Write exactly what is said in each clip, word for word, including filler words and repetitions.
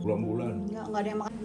berbulan-bulan. Enggak, enggak ada yang makan.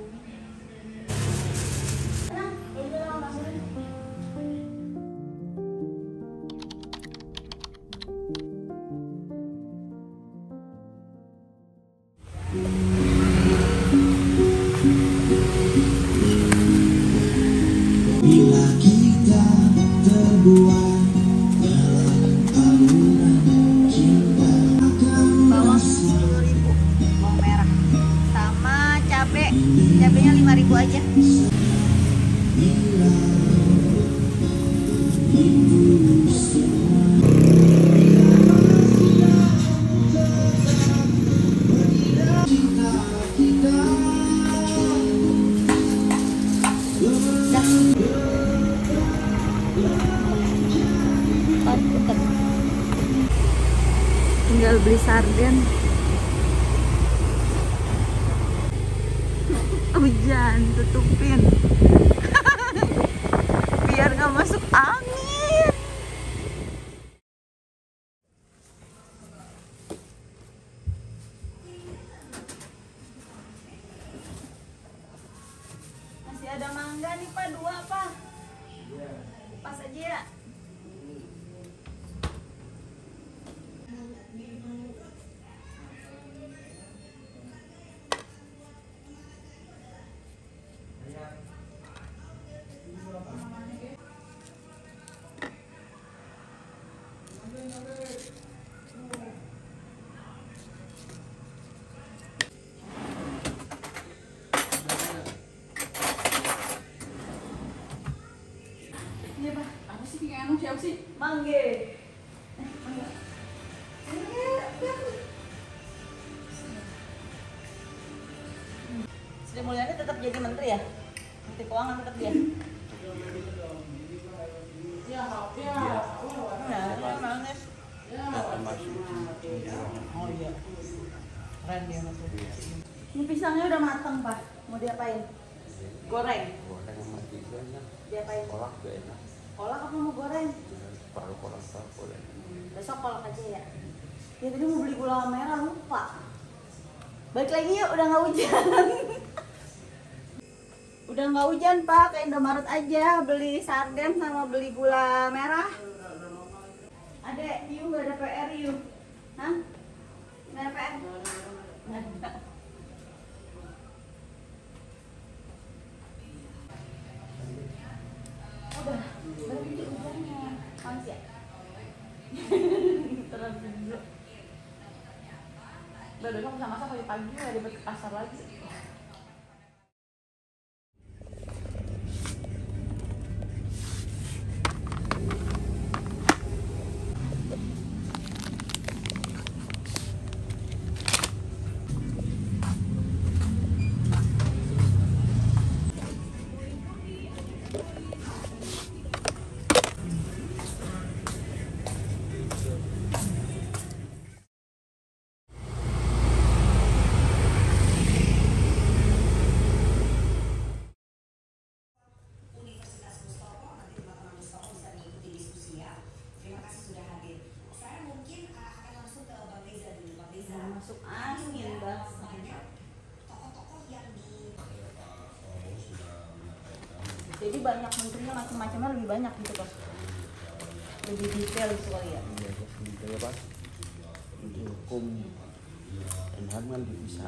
Bila kita terbuai dalam alunan cinta akan Bawang sepuluh ribu, bawang merah sama cabe, cabenya lima ribu aja. bila itu semua cinta kita Tinggal beli sarden. Hujan, tutupin. Biar nggak masuk angin. Masih ada mangga nih Pak, dua Pak. Pas aja ya. Iya Pak. Apa sih kayak anu siapa sih? Mangga. Sri Mulyani tetap jadi menteri ya? Menteri Keuangan tetap dia? Ya, ya. Nah, nangis. Oh iya. Keren dia masuk. Ini pisangnya udah matang Pak. Mau diapain? Goreng? Goreng sama tiga enak. Diapain? Kolak gak enak. Kolak apa mau goreng? Paru kolak tak boleh. Besok kolak aja ya? Ya tadi mau beli gula merah lupa. Balik lagi yuk, udah nggak hujan. Udah nggak hujan Pak, ke Indomaret aja beli sarden sama beli gula merah. Adek, yuk nggak ada P R yuk? Hah? Nggak ada P R? Nggak ada. Udah, berhenti hujannya. Panas ya? Terus dulu. Besok bisa masak pagi-pagi ya ribet ke pasar lagi. Masuk angin Bang. Jadi banyak menterinya, macam-macamnya lebih banyak gitu Pak. Lebih detail gitu kali ya. Iya, gitu ya Pak. Untuk hukum dan H A M kan bisa.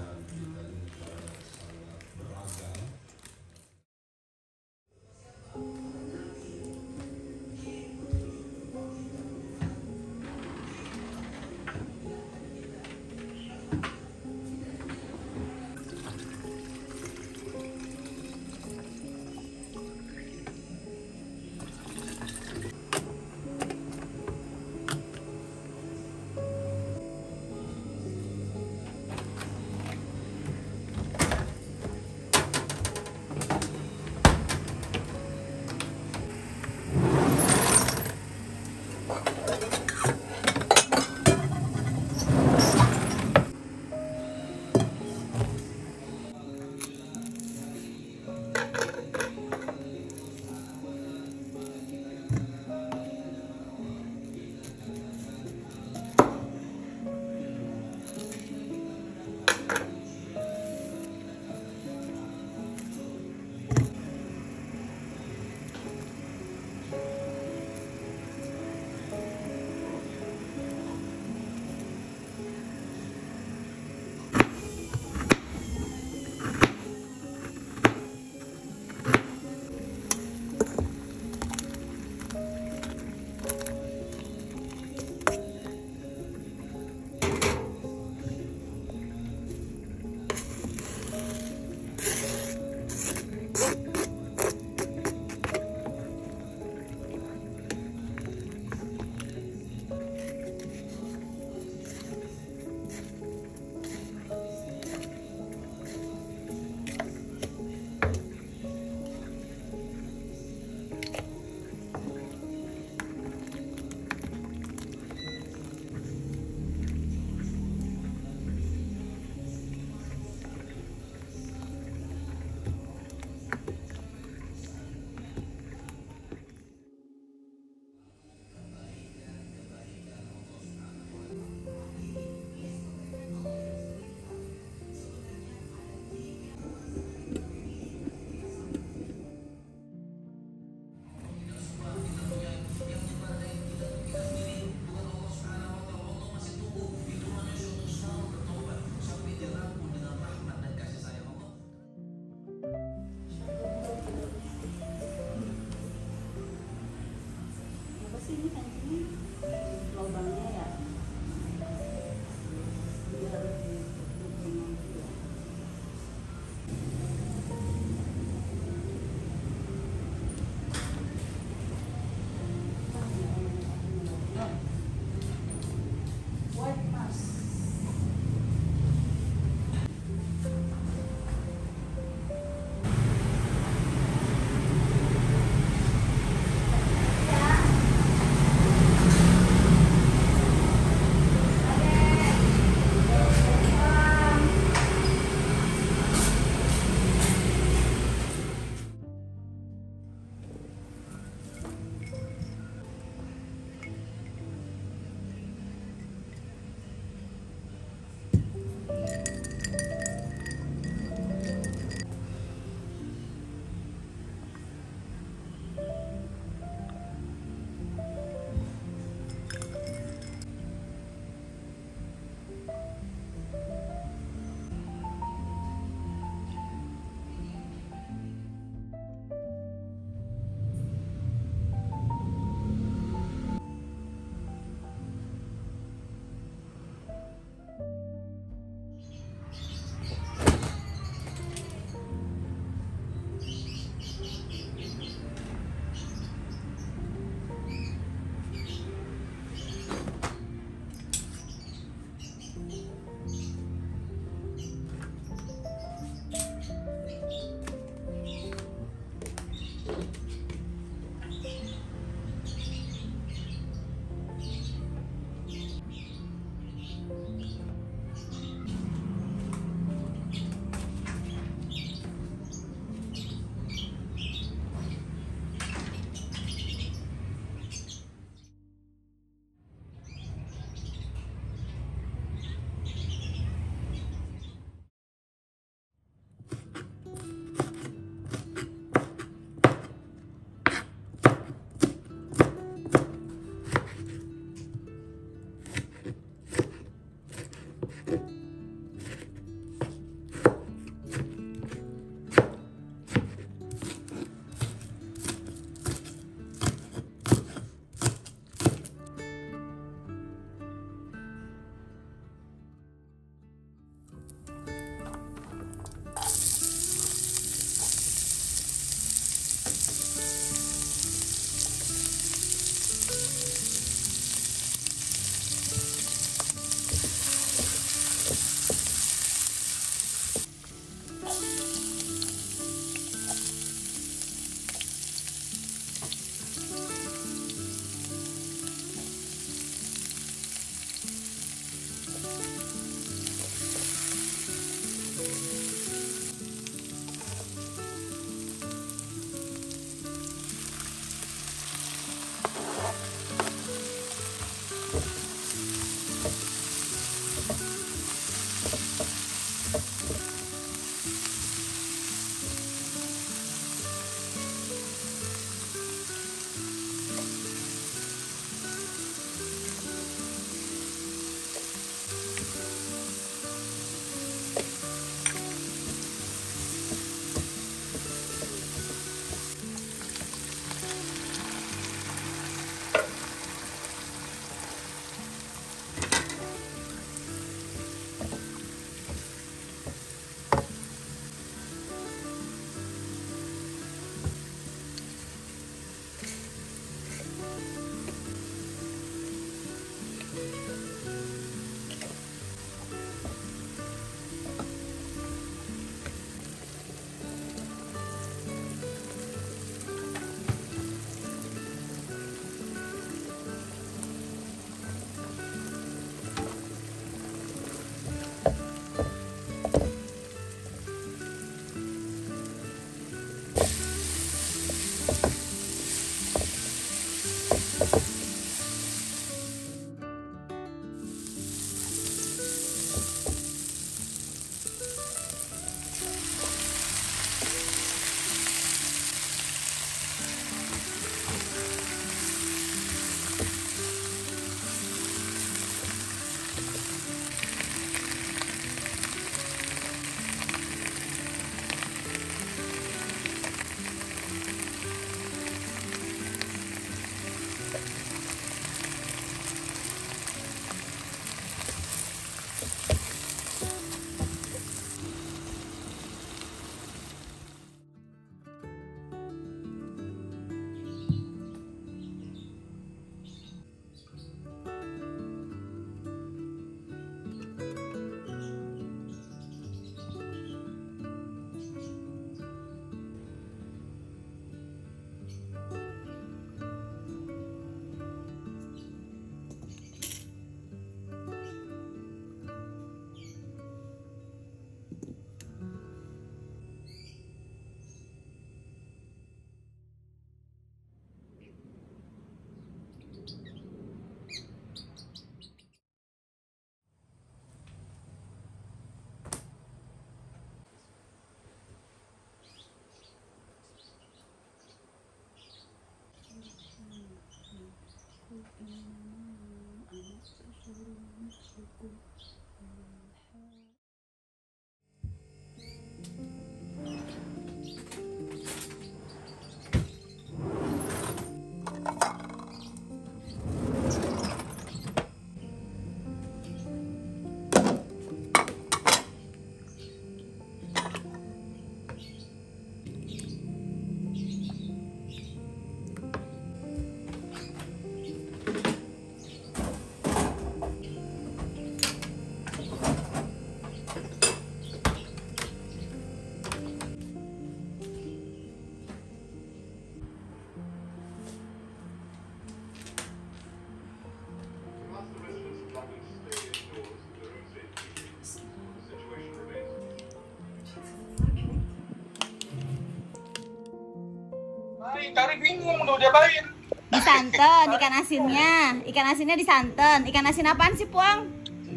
Hai, Tari bingung udah diapain? Disanten ikan asinnya. Ikan asinnya disanten. Ikan asin apaan sih, Puang?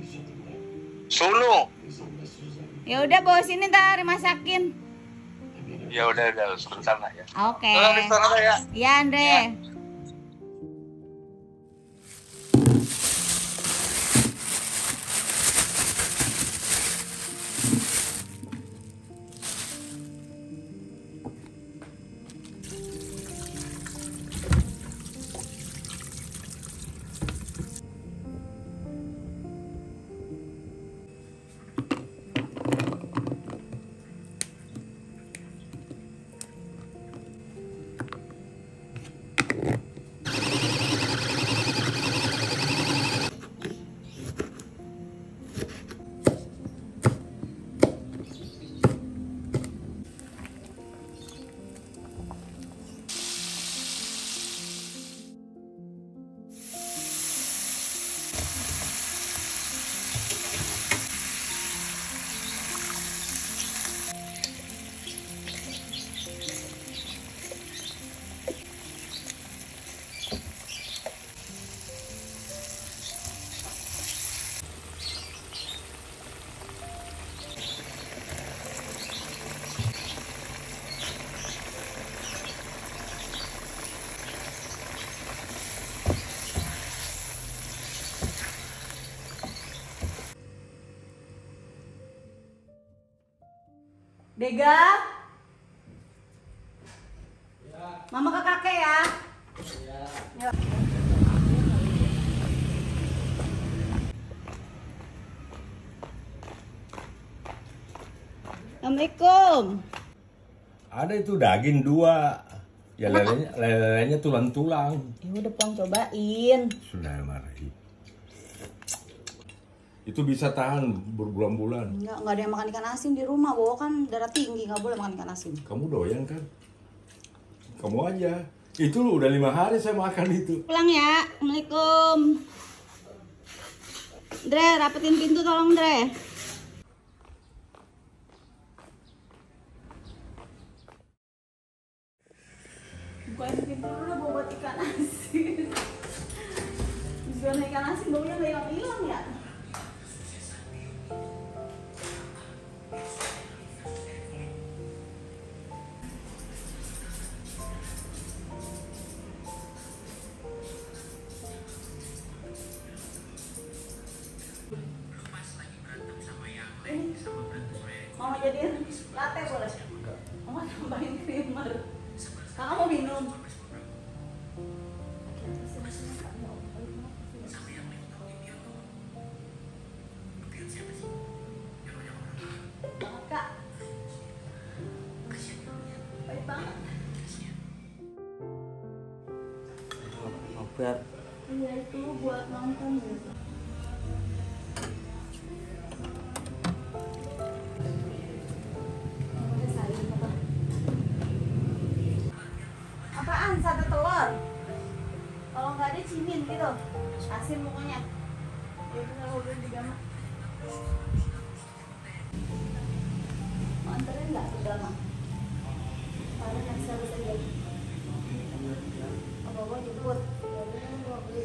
Solo. Ya udah bawa sini ntar dimasakin. Ya udah udah sebentar lah ya. Oke. Tolong restoran ya. Iya, Andre. Dega. Mama ke kakek ya. Ya. Assalamualaikum. Ada itu daging dua. Ya lelenya, lelenya tulang-tulang. Ya udah Puang cobain. Sudah marahi. Itu bisa tahan berbulan-bulan. Enggak, enggak ada yang makan ikan asin di rumah. Bawa kan darah tinggi, nggak boleh makan ikan asin. Kamu doyan kan? Kamu aja. Itu lu udah lima hari saya makan itu. Pulang ya. Assalamualaikum. Dre, rapetin pintu tolong, Dre. Bukain pintu dulu bawa buat ikan asin. Bisa ikan asin baunya nggak hilang-hilang ya? Mama jadiin latte boleh? Mama tambahin creamer. Kakak mau minum? Banget Kak. Baik banget. Obat. Iya itu buat nonton gitu. Apaan? Sate telur? Kalau nggak ada cimin gitu, asin pokoknya. Ya itu kalau udah digama. Mau anterin nggak ke Gama? Kalau yang bisa bisa jadi. Apa gua jemput? Ya udah gua beli.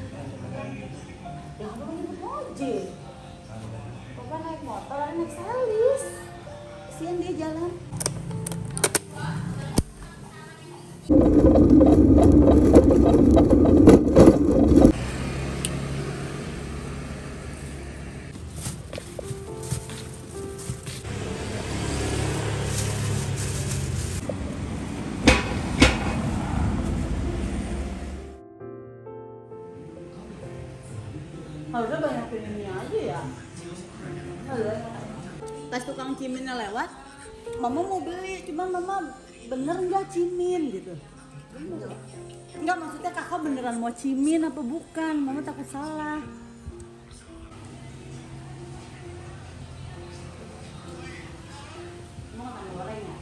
Ya gua jemput ojek. Papa naik motor, naik salis. Kesian dia jalan. Harusnya banyakin ini aja ya. Pas tukang ciminnya lewat, mama mau beli, cuma mama bener nggak cimin gitu. Enggak, maksudnya kakak beneran mau cimin apa bukan? Mama takut salah. Mau makan goreng ya?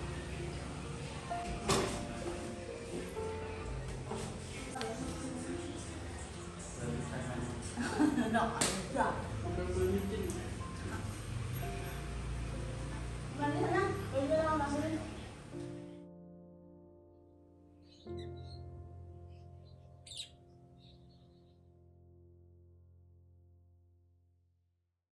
No.